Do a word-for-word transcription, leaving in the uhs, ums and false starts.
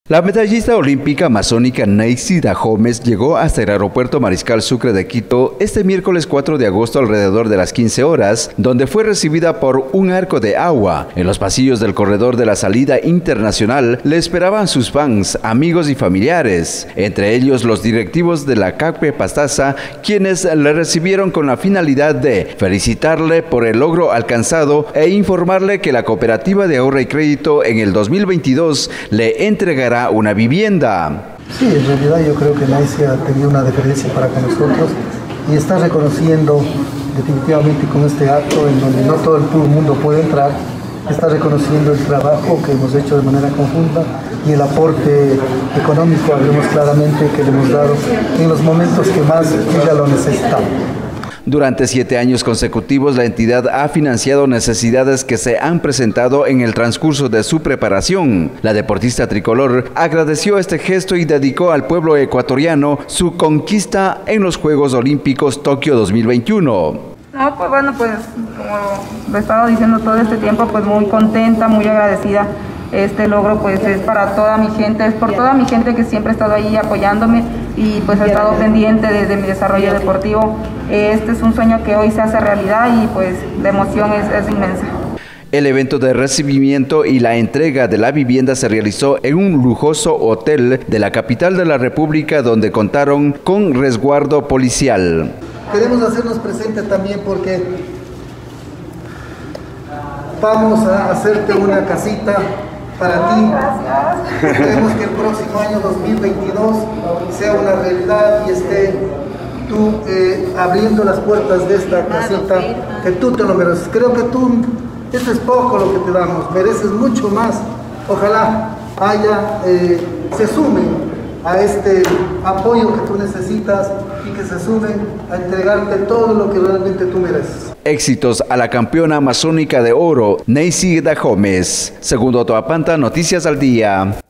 La medallista olímpica amazónica Neisy Dahomes llegó hasta el aeropuerto Mariscal Sucre de Quito este miércoles cuatro de agosto alrededor de las quince horas, donde fue recibida por un arco de agua. En los pasillos del corredor de la salida internacional le esperaban sus fans, amigos y familiares, entre ellos los directivos de la C A C P Pastaza, quienes le recibieron con la finalidad de felicitarle por el logro alcanzado e informarle que la Cooperativa de Ahorro y Crédito en el dos mil veintidós le entregará una vivienda. Sí, en realidad yo creo que Neisy ha tenido una deferencia para con nosotros y está reconociendo definitivamente con este acto en donde no todo el mundo puede entrar, está reconociendo el trabajo que hemos hecho de manera conjunta y el aporte económico, hablemos claramente, que le hemos dado en los momentos que más ella lo necesitaba. Durante siete años consecutivos, la entidad ha financiado necesidades que se han presentado en el transcurso de su preparación. La deportista tricolor agradeció este gesto y dedicó al pueblo ecuatoriano su conquista en los Juegos Olímpicos Tokio dos mil veintiuno. No, pues bueno, pues como lo he estado diciendo todo este tiempo, pues muy contenta, muy agradecida. Este logro pues es para toda mi gente, es por toda mi gente que siempre ha estado ahí apoyándome y pues ha estado pendiente de, de mi desarrollo deportivo. Este es un sueño que hoy se hace realidad y pues la emoción es, es inmensa. El evento de recibimiento y la entrega de la vivienda se realizó en un lujoso hotel de la capital de la República, donde contaron con resguardo policial. Queremos hacernos presentes también porque vamos a hacerte una casita para ti. Queremos que el próximo año dos mil veintidós sea una realidad y esté tú eh, abriendo las puertas de esta casita, que tú te lo mereces. Creo que tú, esto es poco lo que te damos, mereces mucho más. Ojalá haya, eh, se sumen a este apoyo que tú necesitas y que se sumen a entregarte todo lo que realmente tú mereces. Éxitos a la campeona amazónica de oro, Neisy Dahomes. Segundo Toapanta, Noticias al Día.